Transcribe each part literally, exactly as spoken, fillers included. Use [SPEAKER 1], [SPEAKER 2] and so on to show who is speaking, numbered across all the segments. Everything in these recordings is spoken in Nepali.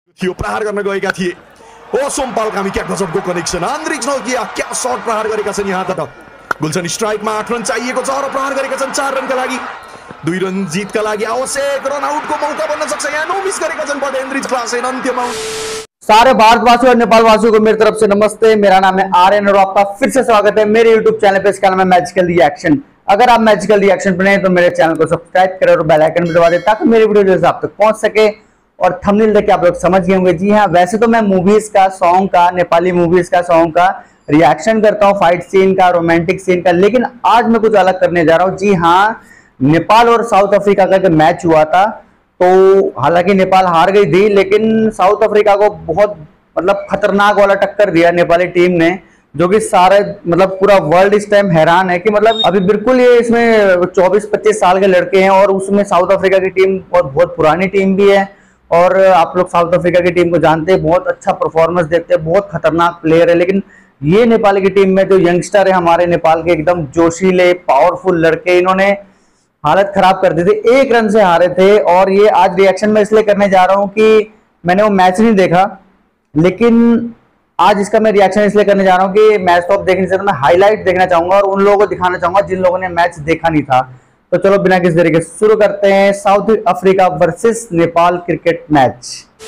[SPEAKER 1] थियो प्रहार गर्न गएका थिए। ओ सोमपाल कामी क्या गजबको कनेक्सन, आन्द्रिज नोकिया क्या शट प्रहार गरेका छन् यहाँ त। गुलशन स्ट्राइकमा आठ रन चाहिएको छ र प्रहार गरेका छन् चार रनका लागि। दुई रन जितका लागि आवश्यक रन आउटको मौका बन्न सक्छ, यहाँ नो मिस गरेका छन् बट एन्ड्रिज क्लासेन अन्त्यमा।
[SPEAKER 2] सारे भारतवासियों और नेपाल वासियों को मेरी तरफ से नमस्ते। मेरा नाम है आर्यन और आपका फिर से स्वागत है मेरे यूट्यूब चैनल पे। इसका नाम है मैजिकल रिएक्शन। अगर आप मैजिकल रिएक्शन पर नहीं तो मेरे चैनल को सब्सक्राइब करें और बेल आइकन भी दबा दें ताकि मेरी वीडियो जो आप तक पहुंच सके। और थंबनेल देख के आप लोग समझ गए होंगे, जी हाँ, वैसे तो मैं मूवीज का, सॉन्ग का, नेपाली मूवीज का, सॉन्ग का रिएक्शन करता हूँ, फाइट सीन का, रोमांटिक सीन का, लेकिन आज मैं कुछ अलग करने जा रहा हूँ। जी हाँ, नेपाल और साउथ अफ्रीका का जो मैच हुआ था, तो हालांकि नेपाल हार गई थी, लेकिन साउथ अफ्रीका को बहुत मतलब खतरनाक वाला टक्कर दिया नेपाली टीम ने, जो कि सारे मतलब पूरा वर्ल्ड इस टाइम हैरान है कि मतलब अभी बिल्कुल ये इसमें चौबीस पच्चीस साल के लड़के हैं और उसमें साउथ अफ्रीका की टीम बहुत बहुत पुरानी टीम भी है। और आप लोग साउथ अफ्रीका की टीम को जानते हैं, बहुत अच्छा परफॉर्मेंस देखते हैं, बहुत खतरनाक प्लेयर है। लेकिन ये नेपाल की टीम में जो यंगस्टर है हमारे नेपाल के, एकदम जोशीले पावरफुल लड़के, इन्होंने हालत खराब कर दी थी, एक रन से हारे थे। और ये आज रिएक्शन में इसलिए करने जा रहा हूं कि मैंने वो मैच नहीं देखा, लेकिन आज इसका मैं रिएक्शन इसलिए करने जा रहा हूं कि मैच तो आप देखने से तो मैं हाईलाइट देखना चाहूंगा और उन लोगों को दिखाना चाहूंगा जिन लोगों ने मैच देखा नहीं था। तो चलो बिना किसी तरीके से शुरू करते हैं South Africa versus Nepal cricket match.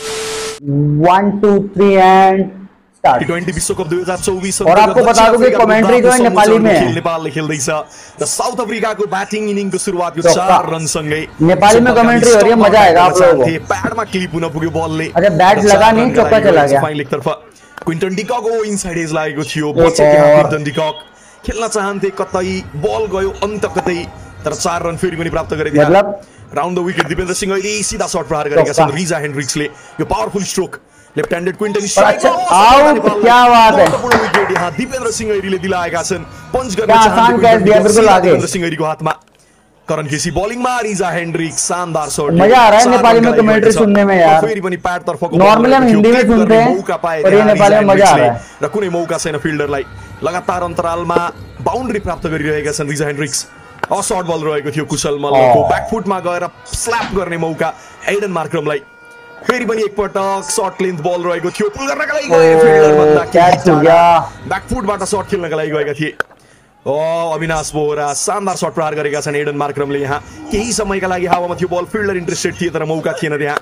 [SPEAKER 2] One two three and
[SPEAKER 1] T twenty विश्वकप दुई हजार चौबीस।
[SPEAKER 2] और आपको बता दूं कि कमेंट्री जो है नेपाली में है।
[SPEAKER 1] नेपालले खेल्दैछ र साउथ अफ्रिकाको ब्याटिङ इनिङको सुरुवातको चार रन सँगै
[SPEAKER 2] नेपाली में कमेंट्री हो रही है, मजा आएगा आप लोगों को।
[SPEAKER 1] प्याडमा क्लिप हुन पुग्यो बलले।
[SPEAKER 2] अच्छा, बैट लगा नहीं, चौका चला गया।
[SPEAKER 1] फाइन लेगतर्फ क्विन्टन डिकक इनसाइड एज लागेको थियो, बचे त्यहाँ क्विन्टन डिकक खेल्न चाहन्थे, कतै बल गयो अन्त कतै, तर चार रन फेरि पनि प्राप्त गरे।
[SPEAKER 2] मतलब
[SPEAKER 1] round the wicket Dipendra Singh अहिले सीधा शट प्रहार गरेका छन् रिजा हेन्ड्रिक्सले। यो powerful stroke left handed Quinton strike
[SPEAKER 2] out, क्या बात है।
[SPEAKER 1] महत्वपूर्ण विकेट यहाँ दिपेन्द्र सिंह ऐरीले दिलाएका छन्। पंच गर्न
[SPEAKER 2] आसान कैच दिया बिल्कुल आगे
[SPEAKER 1] दिपेन्द्र सिंह ऐरीको हातमा। करण केसी बॉलिङमा, रिजा हेन्ड्रिक्स शानदार शॉट।
[SPEAKER 2] मजा आ रहा है नेपाली में कमेंट्री सुनने में यार।
[SPEAKER 1] फेरि पनि प्याड तर्फको
[SPEAKER 2] नर्मली हम हिन्दी में सुनते हैं,
[SPEAKER 1] मौका पाए
[SPEAKER 2] पर ये नेपाली में मजा आ रहा है।
[SPEAKER 1] र कुनै मौका छैन फिल्डरलाई। लगातार अन्तरालमा बाउन्ड्री प्राप्त गरिरहेका छन् Reeza Hendricks. A short ball रहेको थियो कुशल मल्लको, ब्याकफुटमा गएर स्ल्याप गर्ने मौका एडन मार्क्रमलाई। फेरि पनि एकपटक शॉट लेन्थ बल रहेको थियो, पुल गर्नका लागि गए फिल्डर भन्दा क्याच हो गया। ब्याकफुटबाट शॉट खेल्नका लागि गएका थिए। ओ अविनाश बोहरा शानदार शॉट प्रहार गरेका छन् एडन मार्क्रमले। यहाँ केही समयका लागि हावामा थियो बल, फिल्डर इन्ट्रेस्टेड थिए तर मौका थिएन त्यहाँ।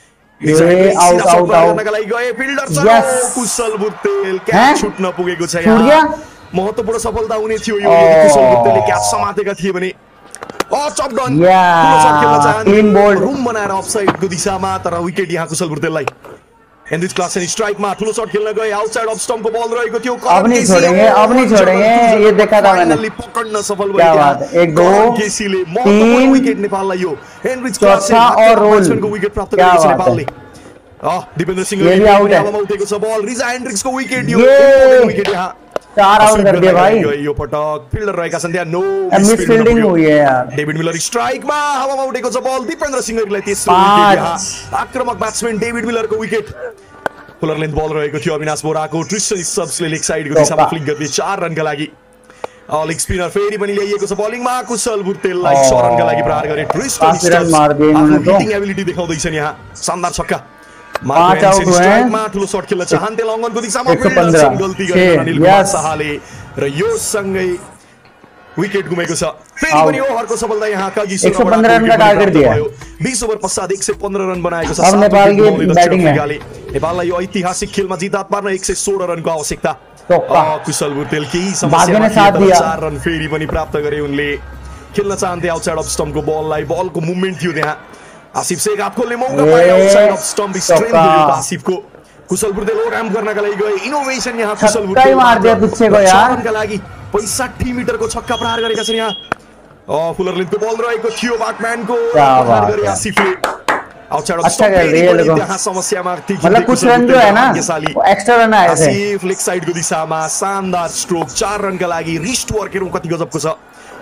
[SPEAKER 2] आउट आउट आउट
[SPEAKER 1] लागि गए फिल्डर कुशल बुट्टेल, क्याच छुट्न पुगेको छ यहाँ। महत्वपूर्ण सफलता हुने थियो यो, कुशल बुट्टेलले क्याच समातेका थिए भने oh chopped on
[SPEAKER 2] clean bowled
[SPEAKER 1] room बनाएर अफसाइडको दिशामा, तर विकेट यहाँ कुशल बुट्टेललाई। एन्ड्रिज क्लासेन स्ट्राइकमा ठुलो शट खेल्न गए, आउटसाइड अफ स्टम्पको बल रहेको थियो।
[SPEAKER 2] अब नहीं छोडेंगे, अब नहीं छोडेंगे, ये देखा था मैंने।
[SPEAKER 1] पकड्न सफल
[SPEAKER 2] क्या बात है, एक दो
[SPEAKER 1] केसीले महत्वपूर्ण विकेट नेपाललाई यो एन्ड्रिज
[SPEAKER 2] क्लासेन और रोल
[SPEAKER 1] को विकेट प्राप्त गरेको छ नेपालले। अ दिपेन्द्र सिंह
[SPEAKER 2] ये भी आउट है,
[SPEAKER 1] हावामा उठेको छ बल, रिजा हेन्ड्रिक्सको विकेट यो विकेट यहाँ
[SPEAKER 2] चार आउट कर दिया भाई।
[SPEAKER 1] यो पटक फिल्डर रहेका छन् त्यहाँ, नो
[SPEAKER 2] मिस फील्डिंग हुई है यार।
[SPEAKER 1] डेभिड मिलर स्ट्राइकमा हावामा उठेको छ बल, दिपेन्द्र सिंह ऐरीलाई तेस्रो विकेट यहाँ। आक्रमक ब्याट्सम्यान डेभिड मिलरको विकेट। फुलर लेन्थ बल रहेको थियो अविनाश बोहराको, ट्रिस्टन स्टब्सले लेग साइडको दिशामा फ्लिक गर्दै चार रनका लागि। लेग स्पिनर फेरि पनि ल्याइएको छ बलिङमा, कुशल बुट्टेललाई छ रनका लागि प्रहार गरे। ट्रिस्टन स्टब्स आफ्नो हिटिङ एबिलिटी देखाउँदैछन् यहाँ, शानदार छक्का।
[SPEAKER 2] पाँच आउट
[SPEAKER 1] स्ट्राइकमा ठुलो शट खेल्न चाहन्थे लङ्गनको दिशामा, फिल्डर गल्ती गरेर अनिल कुमार शाहले, र यो सँगै विकेट गुमेको छ। फेरि पनि ओभरको सफलता यहाँ कागी
[SPEAKER 2] एक सौ पंद्रह रन का टार्गेट दिया।
[SPEAKER 1] बीस ओभर पश्चात एक सय पन्ध्र रन बनाएको छ।
[SPEAKER 2] अब नेपाल की बैटिंग है।
[SPEAKER 1] नेपाललाई यो ऐतिहासिक खेलमा जित हात पार्न एक सय सोह्र रनको आवश्यकता। कुशल बुट्टेल केही
[SPEAKER 2] समस्यामा साथ दिया,
[SPEAKER 1] चार रन फेरि पनि प्राप्त गरे उनले। खेल्न चाहन्थे आउटसाइड अफ स्टम्पको बललाई, बलको मुभमेन्ट थियो त्यहाँ। आसिफ शेख आफूले मौका पाए, आउटसाइड अफ स्टम्प स्ट्रेन थियो आसिफको। कुशल बुट्टेल ओराम गर्नका लागि गए, इनोभेसन यहाँ कुशल बुट्टेल
[SPEAKER 2] मार दिया पिछे को यार
[SPEAKER 1] का लागि पैंसठी मिटरको छक्का प्रहार गरेका छन् यहाँ। अ फुलर लेन्थको बल रहेको थियो ब्याटम्यानको, प्रहार गरे आसिफले। आउटसाइड अफ स्टम्प त्यहाँ समस्यामा थियो,
[SPEAKER 2] मतलब कुछ रन जो है ना वो एक्स्ट्रा रन आए थे।
[SPEAKER 1] आसिफ लेग साइडको दिशामा शानदार स्ट्रोक, चार रनका लागि। रिस्ट वर्क हेरौँ कति गजबको छ।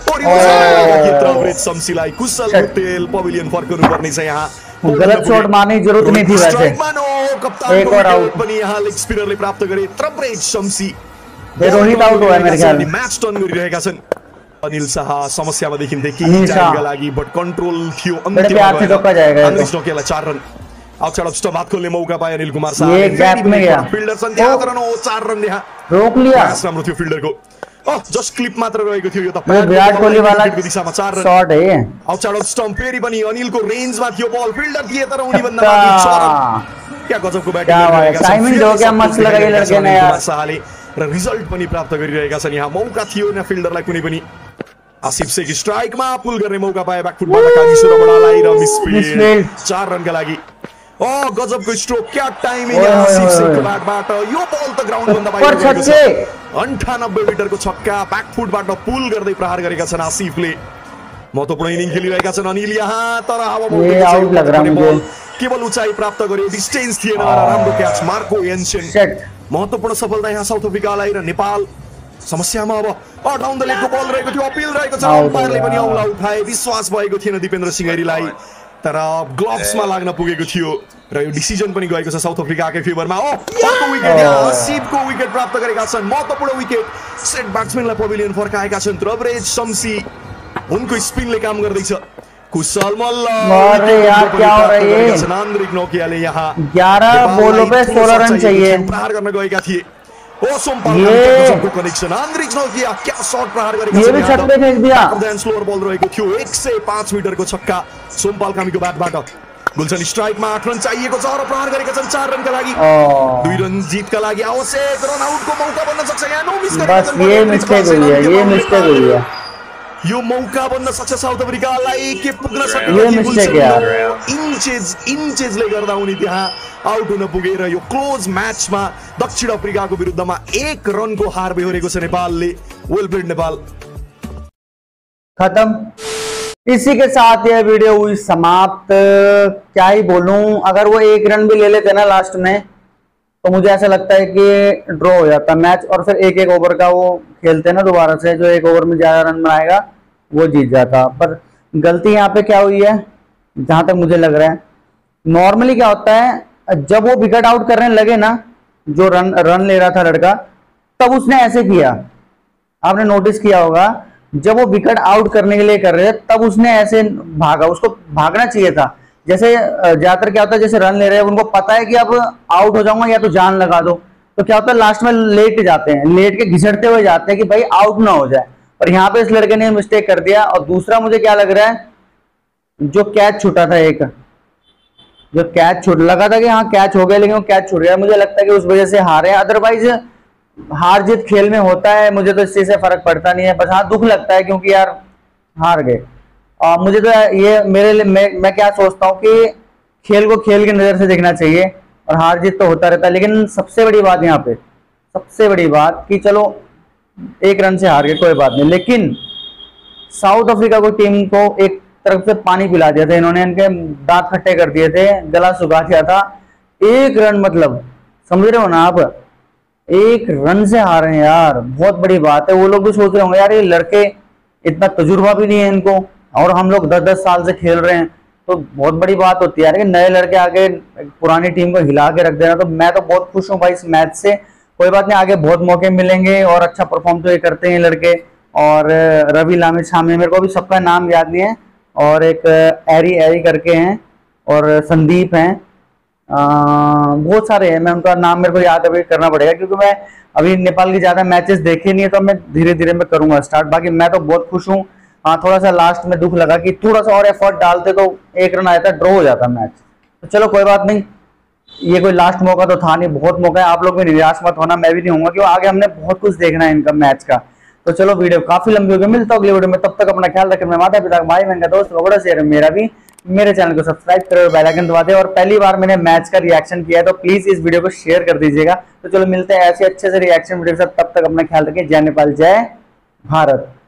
[SPEAKER 1] शम्सीलाई कुशल बुट्टेल पभिलियन फर्कनु पर्ने छ यहाँ।
[SPEAKER 2] गलत शॉट मारने की जरूरत नहीं थी वैसे।
[SPEAKER 1] एक और आउट पनि यहाँ लेग स्पिनरले प्राप्त गरे। त्रिभुवन शम्सी
[SPEAKER 2] रोहित आउट हुआ मेरे ख्याल में।
[SPEAKER 1] मैच टर्न गरिरहेका छन्। अनिल शाह समस्यामा देखिन्थे, केही टाइमका लागि बट कन्ट्रोल थियो। अन्तिममा अनिल नोकियालाई चार रन। आउटसाइड ऑफ स्टंप हात खोल्ने मौका पाए अनिल कुमार
[SPEAKER 2] ये
[SPEAKER 1] शाहले
[SPEAKER 2] गैप में गया
[SPEAKER 1] फिल्डर सन्ध्या तर नो चार रन यहाँ
[SPEAKER 2] रोक लिया
[SPEAKER 1] प्रयास राम्रो थियो फिल्डरको अ जस्ट क्लिप मात्र रहेको थियो यो त
[SPEAKER 2] ये विराट कोहली वाला
[SPEAKER 1] दिशामा चार रन
[SPEAKER 2] शॉट है
[SPEAKER 1] आउटसाइड अफ स्टम्प फेरि पनि अनिलको रेन्जमा थियो बल फिल्डर थिए तर उनी भन्दा माथि छ रन क्या गजबको ब्याटिङ
[SPEAKER 2] क्या बात है,
[SPEAKER 1] गरिरहेका छन्
[SPEAKER 2] टाइमिङ हो क्या मस्त लगाए लड़के ने यार
[SPEAKER 1] शाहले र रिजल्ट पनि प्राप्त गरिरहेका छन् यहाँ मौका थियो न फिल्डरलाई कुनै पनि आसिफ शेख स्ट्राइकमा पुल गर्ने मौका पाए ब्याकफुटबाट कागिसुर बडालाई र मिसफिल्ड चार रनका लागि ओ गजबको स्ट्रोक क्या टाइमिङ आसिफ शेखको ब्याटबाट यो बल त ग्राउन्ड भन्दा बाहिर गएको छ अन्ठानब्बे मिटरको छक्का ब्याकफुटबाट पुल गर्दै प्रहार गरेका छन् आसिफले महत्त्वपूर्ण इनिङ खेलिरहेका छन् अनिल यहाँ तर
[SPEAKER 2] ये आउट लग रहा मुझे
[SPEAKER 1] केवल उचाइ प्राप्त गर्यो डिस्टेन्स थिएन राम्रो क्याच मार्को एन्सेन महत्त्वपूर्ण सफलता यहाँ साउथ अफ्रिकालाई र नेपाल समस्यामा अब डाउन द लेगको बल रहेको थियो अपिल रहेको छ अम्पायरले पनि औला उठाए विश्वास भएको थिएन दिपेन्द्र सिंहरीलाई तर ग्लोभ्समा लाग्न पुगेको थियो र यो डिसिजन पनि गएको छ साउथ अफ्रिकाकै फेभरमा ओ अर्को विकेट आसिफको विकेट प्राप्त गरेका छन् महत्त्वपूर्ण विकेट सेट ब्याट्सम्यानलाई पभिलियन फर्काएका छन् द्रवरेज शम्सी उनको स्पिनले काम गर्दैछ कुशल मल्ल
[SPEAKER 2] अरे यार क्या हो रहा है
[SPEAKER 1] आन्द्रिक नोकियाले यहाँ
[SPEAKER 2] ग्यारह बॉलों पे सोलह रन चाहिए
[SPEAKER 1] प्रहार गर्न गएका थिए ओ सोमपाल खानको कनेक्सन आन्द्रिक नोकिया क्या शॉट प्रहार गरेका
[SPEAKER 2] छन् ये भी छक्के फेंक दिया
[SPEAKER 1] देन स्लोअर बल रहेको थियो एक सय पाँच मिटरको छक्का सोमपाल खामीको ब्याटबाट गुलशन स्ट्राइकमा आठ रन चाहिएको छ र प्रहार गरेका छन् चार रनका लागि दुई रन जितका लागि आवश्यक रन आउटको मौका बन्न सक्छ यहाँ नो मिस
[SPEAKER 2] बस ये मिस्टेक हुई है ये मिस्टेक हुई है
[SPEAKER 1] यो मौका बन्न सक्छ साउथ अफ्रिकालाई के पुग्न सक्छ
[SPEAKER 2] ये मिस्टेक यार
[SPEAKER 1] इन्चेस इन्चेसले गर्दा उनी त्यहाँ आउट हुन पुगे र यो क्लोज म्याचमा दक्षिण अफ्रिकाको विरुद्धमा एक रनको हार बेहोरेको छ नेपालले वेल प्लेड नेपाल
[SPEAKER 2] खत्म इसी के साथ यह वीडियो हुई समाप्त क्या ही बोलूं अगर वो एक रन भी ले लेते ना लास्ट में तो मुझे ऐसा लगता है कि ड्रॉ हो जाता मैच और फिर एक एक ओवर का वो खेलते ना दोबारा से जो एक ओवर में ज्यादा रन बनाएगा वो जीत जाता पर गलती यहाँ पे क्या हुई है जहां तक मुझे लग रहा है नॉर्मली क्या होता है जब वो विकेट आउट करने लगे ना जो रन रन ले रहा था लड़का तब उसने ऐसे किया आपने नोटिस किया होगा जब वो विकेट आउट करने के लिए कर रहे थे तब उसने ऐसे भागा उसको भागना चाहिए था जैसे ज्यादातर क्या होता है जैसे रन ले रहे हैं उनको पता है कि अब आउट हो जाऊंगा या तो जान लगा दो तो क्या होता है लास्ट में लेट जाते हैं लेट के घिसटते हुए जाते हैं कि भाई आउट ना हो जाए पर यहाँ पे इस लड़के ने मिस्टेक कर दिया और दूसरा मुझे क्या लग रहा है जो कैच छूटा था एक जो कैच छूट लगा था कि हाँ कैच हो गया लेकिन वो कैच छूट गया मुझे लगता है कि उस वजह से हारे अदरवाइज हार जीत खेल में होता है मुझे तो इस चीज से फर्क पड़ता नहीं है बस हाँ दुख लगता है क्योंकि यार हार गए आ, मुझे तो ये मेरे लिए मैं, मैं क्या सोचता हूँ कि खेल को खेल की नजर से देखना चाहिए और हार जीत तो होता रहता है लेकिन सबसे बड़ी बात यहाँ पे सबसे बड़ी बात कि चलो एक रन से हार गए कोई बात नहीं लेकिन साउथ अफ्रीका को टीम को एक तरफ से पानी पिला दिया था इन्होंने इनके दांत खट्टे कर दिए थे गला सुखा दिया था एक रन मतलब समझ रहे हो ना आप एक रन से हार रहे हैं यार बहुत बड़ी बात है वो लोग भी सोच रहे होंगे यार ये लड़के इतना तजुर्बा भी नहीं है इनको और हम लोग दस दस साल से खेल रहे हैं तो बहुत बड़ी बात होती है यार कि नए लड़के आगे पुरानी टीम को हिला के रख देना तो मैं तो बहुत खुश हूँ भाई इस मैच से कोई बात नहीं आगे बहुत मौके मिलेंगे और अच्छा परफॉर्म तो ये करते हैं लड़के और रवि लामित सामने मेरे को भी सबका नाम याद नहीं है और एक एरी एरी करके हैं और संदीप हैं बहुत सारे हैं मैं उनका नाम मेरे को याद अभी करना पड़ेगा क्योंकि मैं अभी नेपाल की ज्यादा मैचेस देखे नहीं है तो मैं धीरे धीरे मैं करूंगा स्टार्ट बाकी मैं तो बहुत खुश हूँ हाँ थोड़ा सा लास्ट में दुख लगा कि थोड़ा सा और एफर्ट डालते तो एक रन आया था ड्रॉ हो जाता मैच तो चलो कोई बात नहीं ये कोई लास्ट मौका तो था नहीं बहुत मौका है आप लोग भी निराश मत होना मैं भी नहीं होऊंगा क्योंकि आगे हमने बहुत कुछ देखना है इनका मैच का तो चलो वीडियो काफी लंबी हो गई मिलता हूँ अगली वीडियो में तब तक अपना ख्याल रखें मैं माता पिता भाई बहन का दोस्त बड़ा शेयर मेरा भी मेरे चैनल को सब्सक्राइब करें और बेल आइकन दबा दें और पहली बार मैंने मैच का रिएक्शन किया है तो प्लीज इस वीडियो को शेयर कर दीजिएगा तो चलो मिलते हैं ऐसे अच्छे से रिएक्शन वीडियो के साथ तब तक अपना ख्याल रखें जय नेपाल जय भारत।